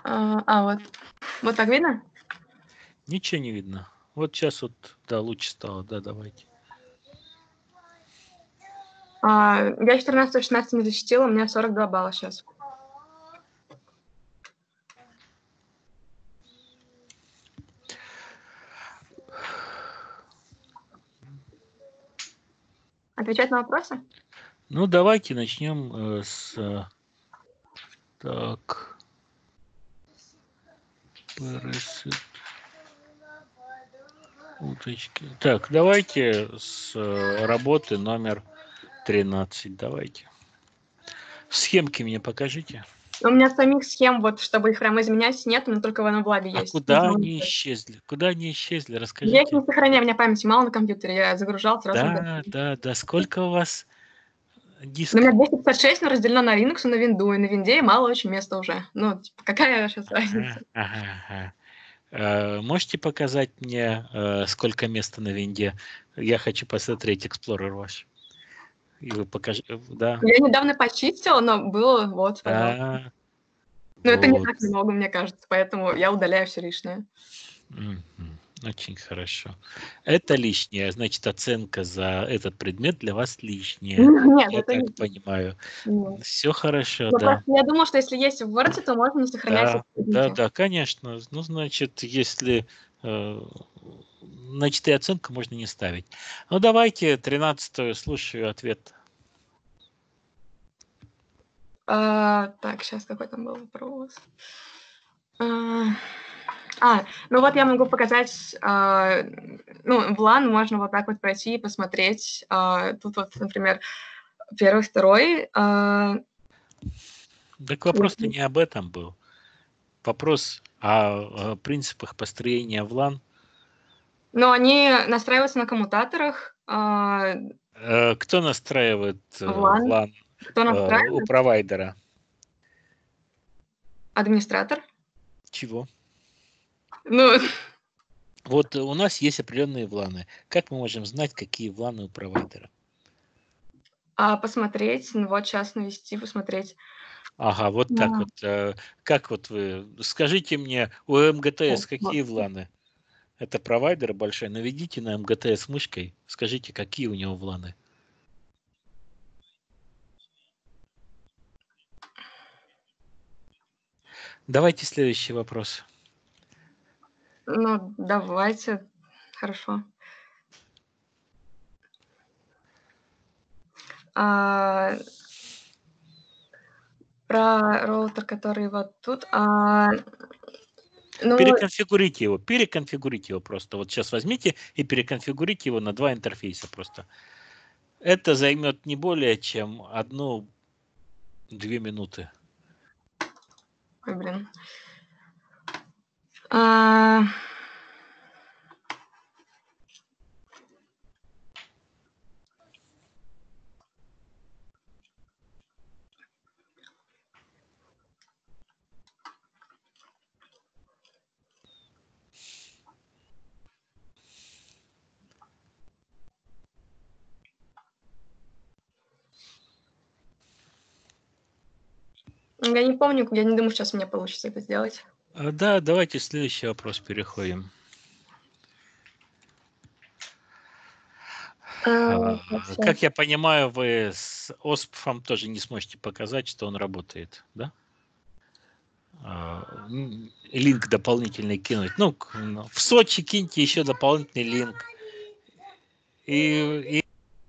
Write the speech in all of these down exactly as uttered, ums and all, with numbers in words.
А, а вот. Вот так видно? Ничего не видно. Вот сейчас вот, да, лучше стало, да, давайте. А, я четырнадцать шестнадцать не защитила, у меня сорок два балла сейчас. Отвечать на вопросы? Ну, давайте начнем э, с... Э, так... Уточки. Так, давайте с э, работы номер тринадцать. Давайте. Схемки мне покажите. У меня самих схем, вот, чтобы их прямо изменять, нет, но только в Анабладе А есть. куда они исчезли? Куда они исчезли? Расскажите. Я их не сохраняю, у меня памяти мало на компьютере, я загружал сразу. Да, да, да. Сколько у вас дисков? У меня двести пятьдесят шесть, но разделено на Linux и на Windows, и на Винде мало очень места уже. Ну, типа, какая сейчас разница? Ага, ага. Э, можете показать мне, э, сколько места на винде? Я хочу посмотреть Explorer ваш. И вы покажете, да? Я недавно почистила, но было, вот, пожалуйста. Да. Но это не Вот. так много, мне кажется, поэтому я удаляю все лишнее. Мгм. Очень хорошо. Это лишнее, значит, оценка за этот предмет для вас лишняя. Нет, Я это так не... понимаю. Нет. Все хорошо, Ну, да. просто я думала, что если есть в Word, то можно не сохранять Да, да, сотрудники. да, конечно. Ну, значит, если э, значит, и оценку можно не ставить. Ну, давайте тринадцатую, слушаю ответ. А, так, сейчас какой там был вопрос. А, а, ну вот я могу показать, а, ну, в лан можно вот так вот пройти и посмотреть. А, тут вот, например, первый, второй. А, Так вопрос-то не об этом был. Вопрос о, о принципах построения в лан. но они настраиваются на коммутаторах. А, Э, Кто настраивает э, в лан. лан Кто э, у настраивает? провайдера? Администратор. Чего? Ну, Вот у нас есть определенные вланы. Как мы можем знать, какие вланы у провайдера? а посмотреть, ну вот сейчас навести, посмотреть. Ага, вот так Да. вот. э, Как вот вы... Скажите мне, у МГТС какие Вот. вланы? Это провайдер большой. Наведите на МГТС мышкой. Скажите, какие у него вланы? Давайте следующий вопрос. Ну, давайте. Хорошо. А, про роутер, который вот тут. А, ну, Переконфигурите его, переконфигурите его просто. Вот сейчас возьмите и переконфигурите его на два интерфейса просто. Это займет не более чем одну-две минуты. ой, блин. А, я не помню, я не думаю, сейчас у меня получится это сделать. А, Да, давайте следующий вопрос переходим. А, А, так, щас. Как я понимаю, вы с ОСПФом тоже не сможете показать, что он работает, да? А, м, Линк дополнительный кинуть. Ну, к- ну, в Сочи киньте еще дополнительный линк. И, и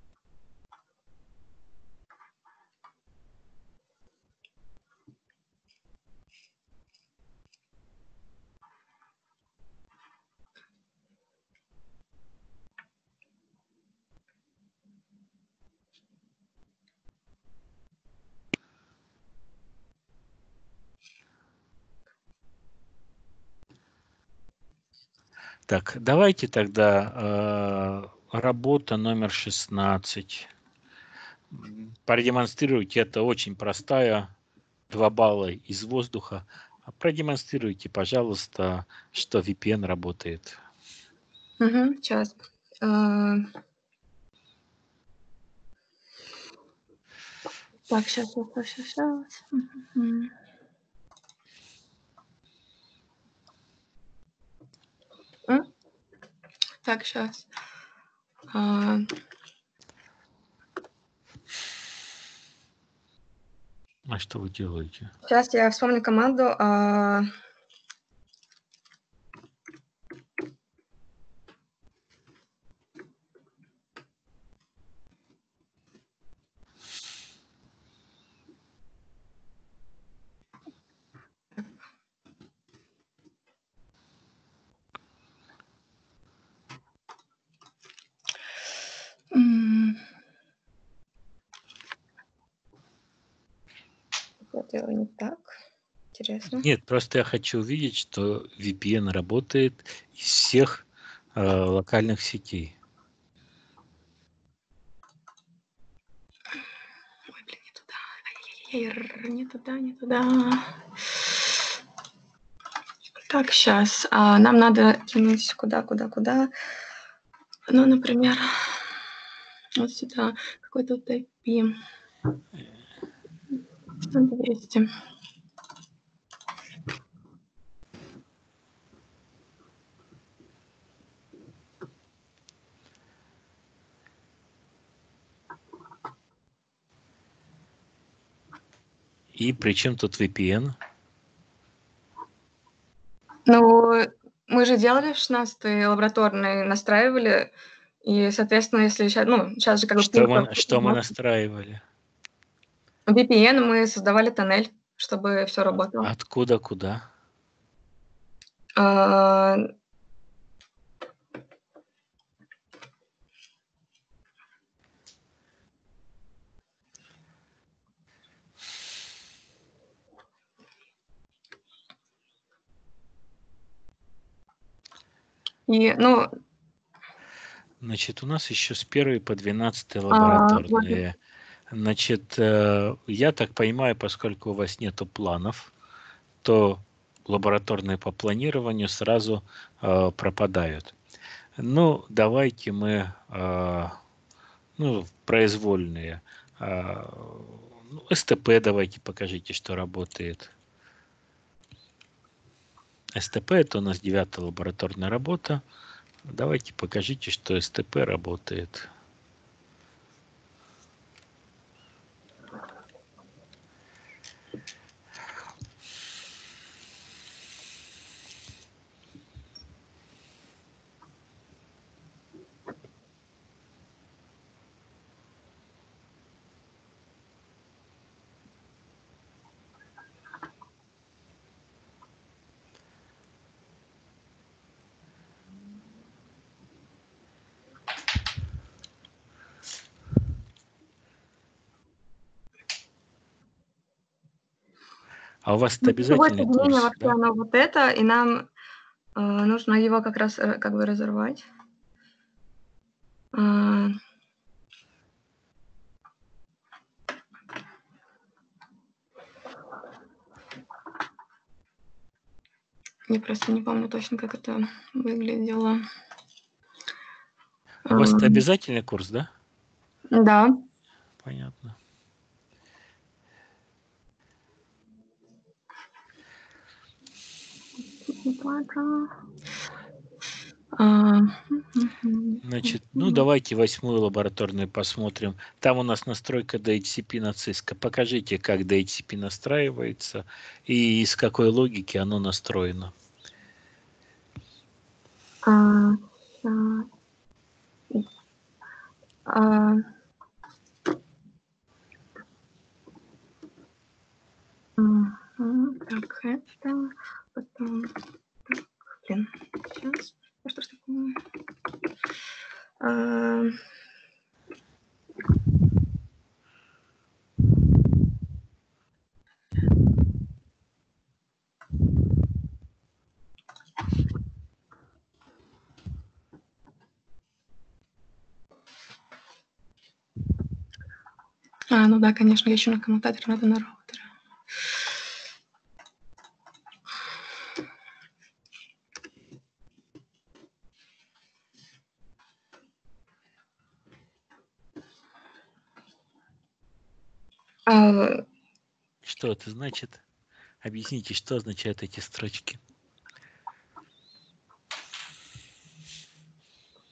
так, давайте тогда э, работа номер шестнадцать. М, Продемонстрируйте, это очень простая, два балла из воздуха. А Продемонстрируйте, пожалуйста, что ви пи эн работает. Угу, сейчас. А, так, сейчас, сейчас, сейчас, сейчас. Так, сейчас. А, А что вы делаете? Сейчас я вспомню команду. а, м, Я делаю не так. Интересно. Нет, просто я хочу увидеть, что ви пи эн работает из всех э, локальных сетей. Ой, блин, не туда. Ай-яй-яй, не туда, не туда. Так, сейчас. Нам надо кинуть куда, куда, куда. Ну, например, вот сюда. Какой тут ай пи. двести. И при чем тут ви пи эн? Ну, мы же делали в шестнадцатый лабораторный, настраивали, и, соответственно, если сейчас, ну, сейчас же как бы Что пунктов мы, что мы настраивали? ви пи эн мы создавали тоннель, чтобы все работало. Откуда куда? А, И, ну, Значит, у нас еще с первой по двенадцатой а, вот, лабораторные. Значит, э, я так понимаю, поскольку у вас нету планов, то лабораторные по планированию сразу э, пропадают. Ну, давайте мы, э, ну, произвольные. Э, ну, эс тэ пэ давайте покажите, что работает. эс тэ пэ это у нас девятая лабораторная работа. Давайте покажите, что эс тэ пэ работает. А у вас это ключевое обязательный соединение курс, вообще, да? оно вот это, и нам э, нужно его как раз э, как бы разорвать. А, Я просто не помню точно, как это выглядело. У вас это Ам, обязательный курс, да? Да. Понятно. А, Значит, ну давайте восьмую лабораторную посмотрим. Там у нас настройка ди эйч си пи на Cisco. Покажите, как ди эйч си пи настраивается и из какой логики оно настроено. а, щас. А, мгм. Так, это потом. Так, блин, сейчас. А что ж такое? А, а, ну да, конечно, еще на коммутаторе надо на роутере. А, Что это значит? Объясните, что означают эти строчки.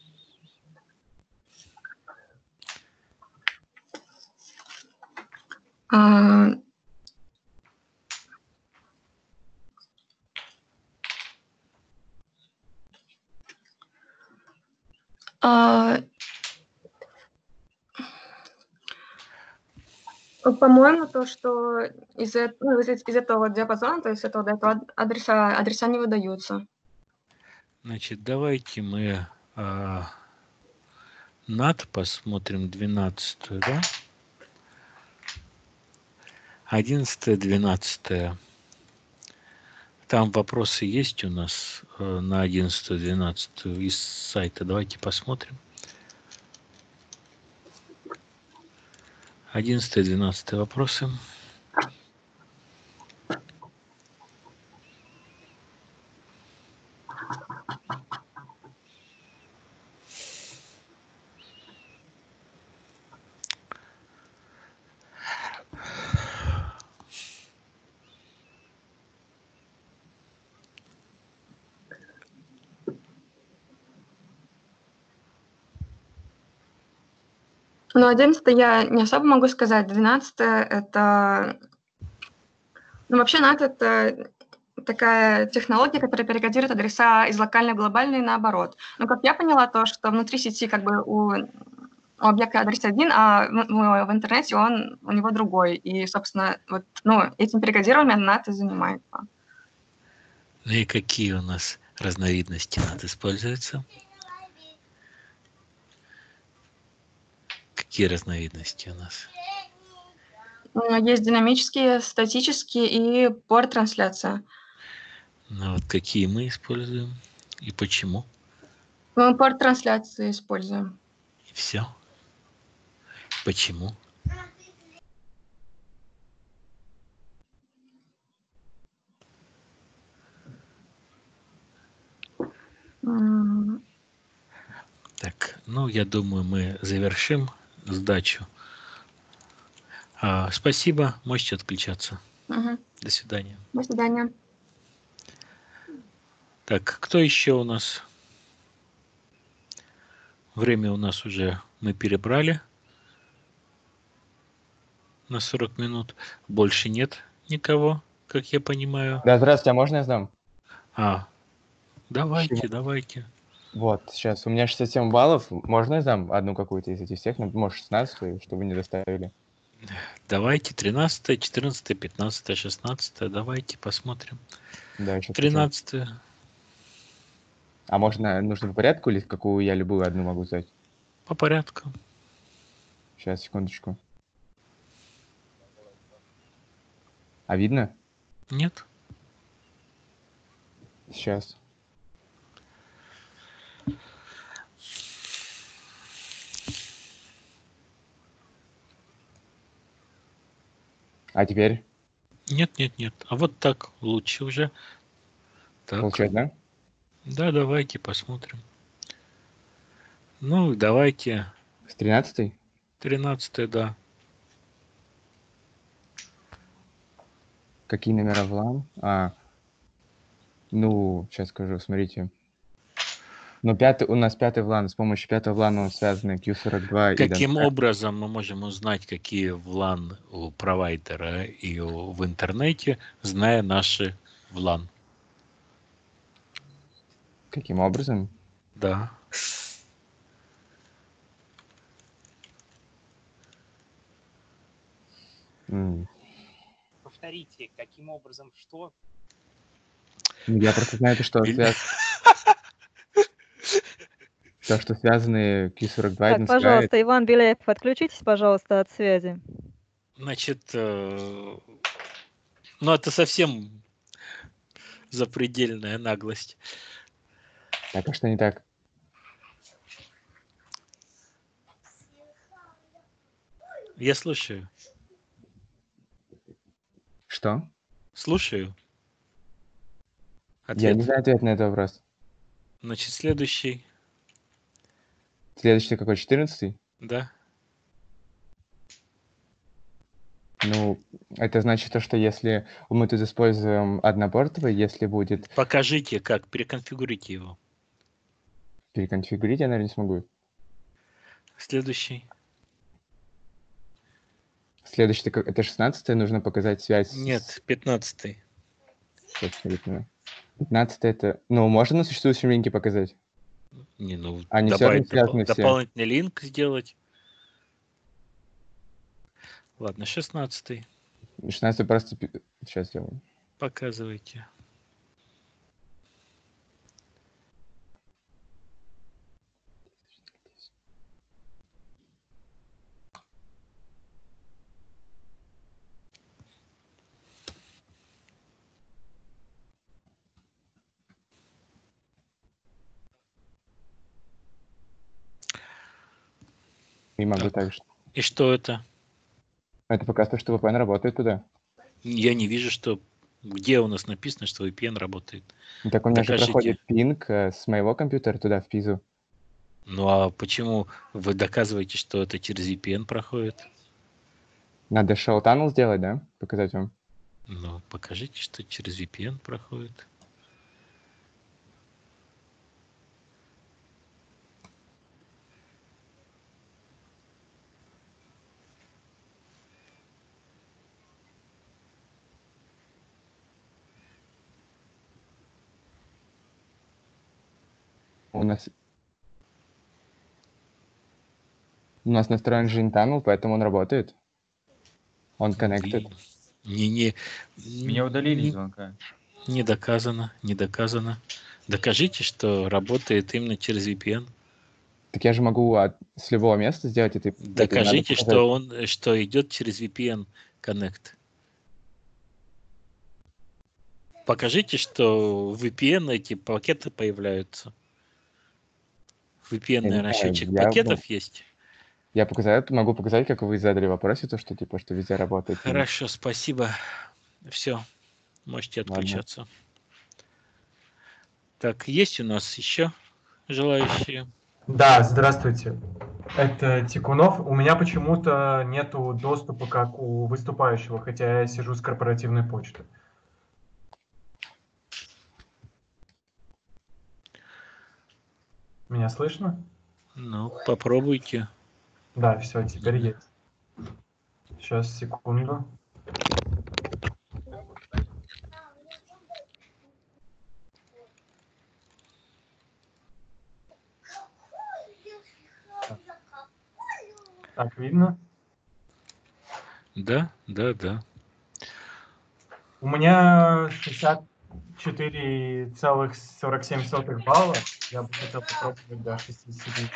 А, а, По-моему, то, что из, э- ну, из, из этого диапазона, то есть этого, до этого ад- адреса, адреса не выдаются. Значит, давайте мы а, над посмотрим двенадцатую, да? одиннадцатое, двенадцатое. Там вопросы есть у нас э, на одиннадцатую, двенадцатую из сайта. Давайте посмотрим. одиннадцатое, двенадцатое вопросы. Но одиннадцатое я не особо могу сказать. двенадцатое это... Ну, вообще нат — это такая технология, которая перекодирует адреса из локальной в глобальные наоборот. Но как я поняла, то, что внутри сети как бы у, у объекта адрес один, а в, в, в интернете он у него другой. И, собственно, вот, ну, этим перекодированием нат и занимается. Ну и какие у нас разновидности нат используются? Какие разновидности у нас? Есть динамические, статические и порт-трансляция. Ну вот какие мы используем и почему? Мы порт-трансляции используем. И все. Почему? М, Так, ну я думаю, мы завершим сдачу. А, спасибо, можете отключаться. мгм. До свидания. До свидания. Так, кто еще у нас? Время у нас уже мы перебрали на сорок минут. Больше нет никого, как я понимаю. Да, здравствуйте, а можно я сдам? А, давайте, Почему? давайте. Вот, сейчас, у меня шестьдесят семь баллов, можно я сдам одну какую-то из этих всех, ну, может, шестнадцатую, чтобы не доставили? Давайте тринадцатое, четырнадцатое, пятнадцатое, шестнадцатое. Давайте посмотрим. Да, сейчас скачаю. тринадцатое. А можно, нужно по порядку или какую я любую одну могу сдать? По порядку. Сейчас, секундочку. А видно? Нет? Сейчас. А теперь? Нет, нет, нет. А вот так лучше уже. Так. Получается, да? Да, давайте посмотрим. Ну, давайте. С тринадцатой? тринадцатое, да. Какие номера в лан? А, ну, сейчас скажу, смотрите. Ну, пятый, у нас пятый в лан, с помощью пятого в лана связаны кью сорок два и Каким Донская. образом мы можем узнать, какие в лан у провайдера и у, в интернете, зная наши в лан? Каким образом? Да. М, Повторите, каким образом что? ну, я просто знаю, то, что Или- связано. То, что связаны кью сорок два и Так, Донская. пожалуйста, Иван Беляев, отключитесь, пожалуйста, от связи. Значит, э, ну это совсем запредельная наглость. Так, а что не так? Я слушаю. Что? Слушаю. Я Ответ. не знаю ответ на этот вопрос. Значит, следующий. Следующий какой? четырнадцатый? Да. Ну, это значит то, что если мы тут используем однопортовый, если будет Покажите, как переконфигурируйте его. переконфигурить, я, наверное, не смогу. Следующий. Следующий, это как- это шестнадцатое, нужно показать связь. с- Нет, пятнадцатый. Сейчас, смотрите. пятнадцатое это... Ну, можно на существующем линке показать? Не, ну, Они всё равно добавить допол- связаны все. дополнительный линк сделать. Ладно, шестнадцатый. шестнадцатое просто... Сейчас сделаю. Показывайте. И могу Так. также. И что это? Это показывает, что ви пи эн работает туда. Я не вижу, что где у нас написано, что ви пи эн работает. Ну, так у меня же Докажите. проходит пинг э, с моего компьютера туда, в пизу. Ну а почему вы доказываете, что это через ви пи эн проходит? Надо shell tunnel сделать, да? Показать вам. Ну, покажите, что через ви пи эн проходит. У нас... У нас настроен Gin Tunnel, поэтому он работает. Он connected. Не, не, Меня удалили из не, звонка. не доказано, не доказано. Докажите, что работает именно через ви пи эн. Так я же могу от... с любого места сделать это. Докажите, это надо что он, что идет через ви пи эн Connect. Покажите, что в ви пи эн эти пакеты появляются. В ви пи эн, Я не наверное, знаю, счетчик я пакетов бы- есть. Я показать, могу показать, как вы задали вопросы, то, что типа, что везде работает. Хорошо, спасибо. Все, можете Ладно. отключаться. Так, есть у нас еще желающие? Да, здравствуйте. Это Тикунов. У меня почему-то нету доступа, как у выступающего, хотя я сижу с корпоративной почты. Меня слышно? Ну, попробуйте. Да, все, теперь есть. Сейчас, секунду. Так, видно? Да, да, да. У меня шестьдесят четыре целых сорок семь сотых балла. Я бы хотел попробовать до шестидесяти.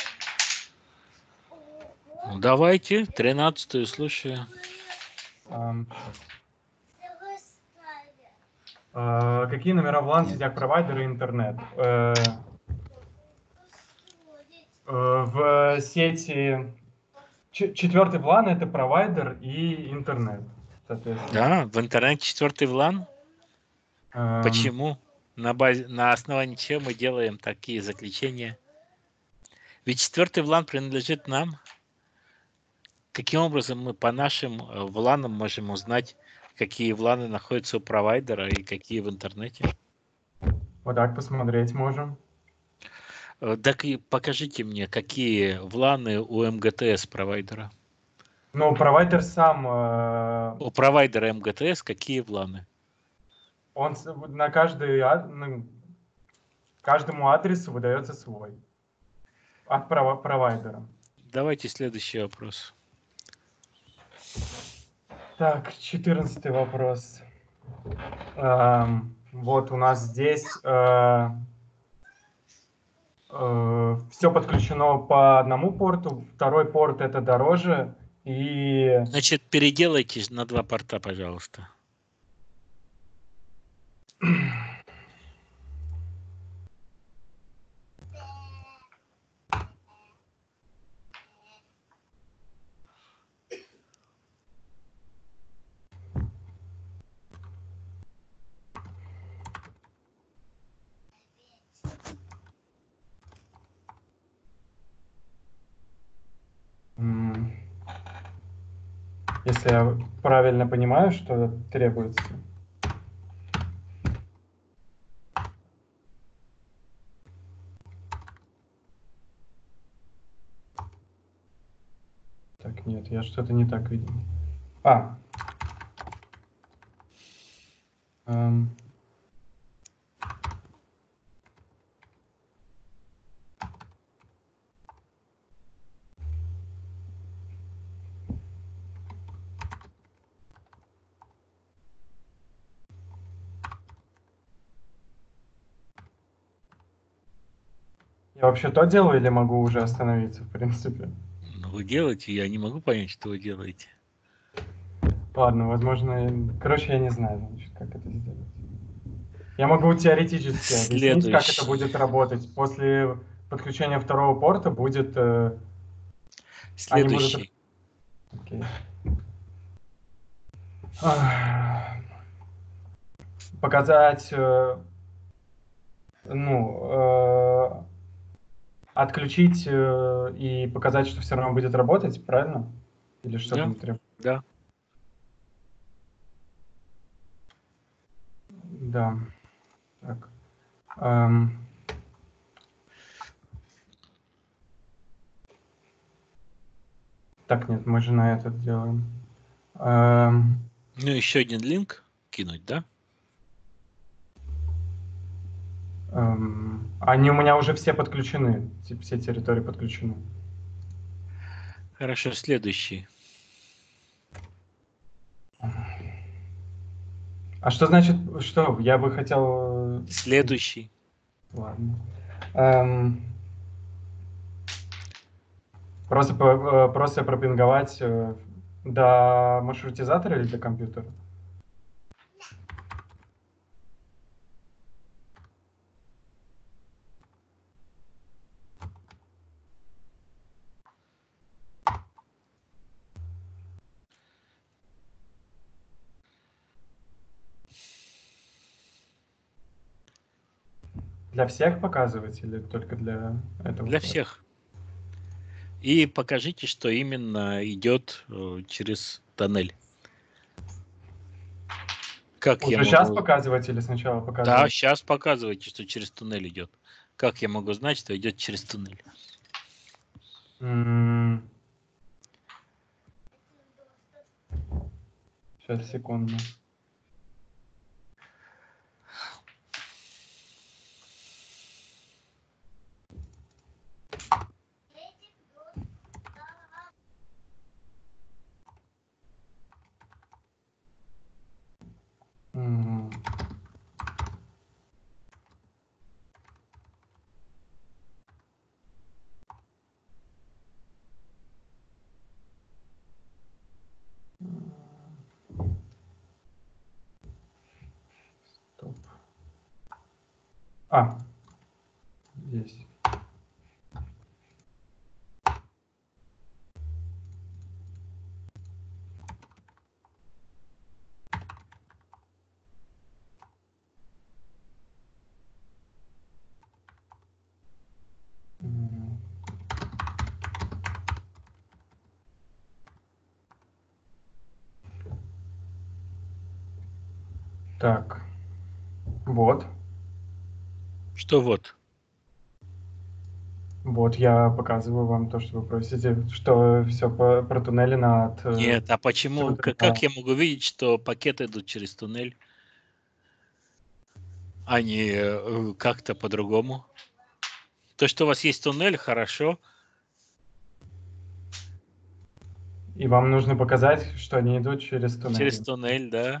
Ну, давайте, тринадцатую слушаю. Ам, щас. А, Какие номера в лан сетях провайдера и интернет? Э, э, В сети ч- четвертый влан это провайдер и интернет, соответственно. Да, в интернете четвертый влан. Эм, Почему? На базе, на основании чего мы делаем такие заключения? Ведь четвертый влан принадлежит нам. Каким образом мы по нашим э, вланам можем узнать, какие вланы находятся у провайдера и какие в интернете? Вот так посмотреть можем. Э, Так и покажите мне, какие вланы у эм гэ тэ эс провайдера. Ну, провайдер сам, э, У провайдера эм гэ тэ эс какие вланы? он с- на каждый, а- ну, каждому адресу выдается свой от прова- провайдера. Давайте следующий вопрос. Так, четырнадцатый вопрос. Эм, вот у нас здесь э, все подключено по одному порту, второй порт это дороже, и Значит, переделайте на два порта, пожалуйста. м, если я правильно понимаю, что требуется. Так, нет, я что-то не так видел. А. Эм. Я вообще то делаю или могу уже остановиться, в принципе? Ну, вы делаете, я не могу понять, что вы делаете. Ладно, возможно, я- короче, я не знаю, значит, как это сделать. Я могу теоретически объяснить, как это Следующий. будет работать. После подключения второго порта будет... э, Они будут... Следующий. Окей. Ах. Показать... э, Ну... э, Отключить э, и показать, что все равно будет работать, правильно? Или что-то Да, не требует? да. Да. Так. Эм. Так, нет, мы же на этот делаем. Эм. Ну, еще один линк кинуть, да? Эм. Они у меня уже все подключены, те- все территории подключены. Хорошо, следующий. А что значит, что? Я бы хотел... э, Следующий. Ладно. Эм. Просто, по- э, просто пропинговать э, до маршрутизатора или до компьютера? Для всех показывать или только для этого? Для порта? всех. И покажите, что именно идет э, через тоннель. Как я Уже сейчас могу... показывать или сначала Да, показывать? сейчас показывайте, что через туннель идет. Как я могу знать, что идет через туннель? М. Сейчас, секунду. М. Стоп. А, здесь. М. Так, вот. Что вот? Вот я показываю вам то, что вы просите, что все протуннелено от э, Нет, а почему? сюда Как, как до- я могу видеть, что пакеты идут через туннель, а не э, как-то по-другому? То, что у вас есть туннель, хорошо. И вам нужно показать, что они идут через туннель. Через туннель, да.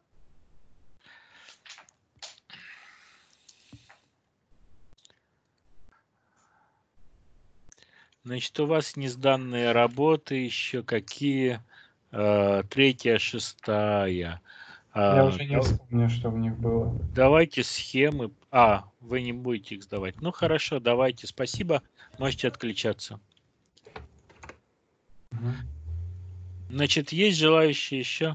Значит, у вас несданные работы еще какие? Э, Третья, шестая. Я А, уже не да- вспомню, что в них было. Давайте схемы. А, вы не будете их сдавать. Ну хорошо, давайте. Спасибо. Можете отключаться. Мгм. Значит, есть желающие еще?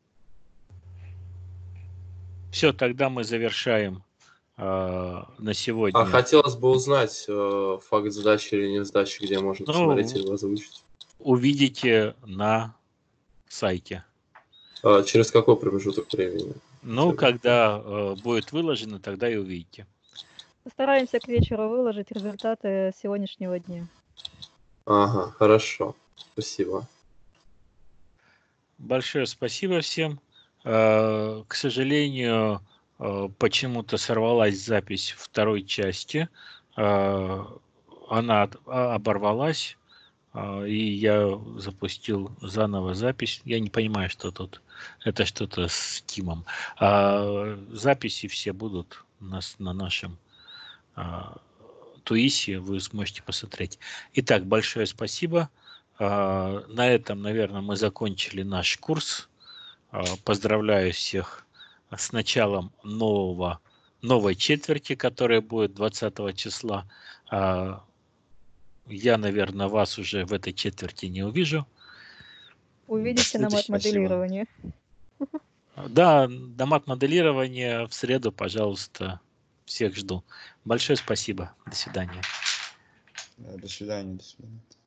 Все, тогда мы завершаем э, на А сегодня. хотелось бы узнать э, факт сдачи или не сдачи, где можно посмотреть Ну, или озвучить. увидите на сайте. А через какой промежуток времени? Ну, Хотя бы. когда э, будет выложено, тогда и увидите. Постараемся к вечеру выложить результаты сегодняшнего дня. Ага, хорошо. Спасибо. Большое спасибо всем. Э, К сожалению, э, почему-то сорвалась запись второй части. Э, Она от- а- оборвалась, а, и я запустил заново запись. Я не понимаю, что тут. Это что-то с Тимом. А, Записи все будут у нас на нашем а, Туисе. Вы сможете посмотреть. Итак, большое спасибо. А, На этом, наверное, мы закончили наш курс. А, Поздравляю всех с началом нового, новой четверти, которая будет двадцатого числа. А, Я, наверное, вас уже в этой четверти не увижу. Увидите на Спасибо. мат-моделировании. Да, на мат-моделирование в среду, пожалуйста, всех жду. Большое спасибо. До свидания. Да, до свидания, до свидания.